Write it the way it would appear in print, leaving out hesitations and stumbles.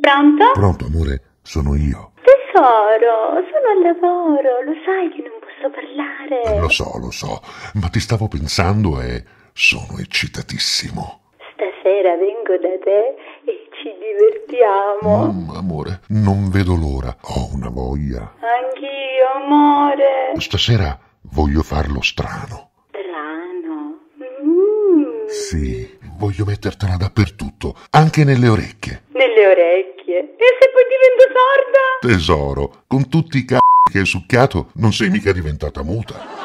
Pronto? Pronto, amore, sono io. Tesoro, sono al lavoro, lo sai che non posso parlare. Lo so, ma ti stavo pensando e sono eccitatissimo. Stasera vengo da te e ci divertiamo. Amore, non vedo l'ora. Ho una voglia. Anch'io, amore. Stasera voglio farlo strano. Strano. Sì, voglio mettertela dappertutto, anche nelle orecchie. Nelle orecchie. E se poi divento sorda? Tesoro, con tutti i che hai succhiato non sei mica diventata muta.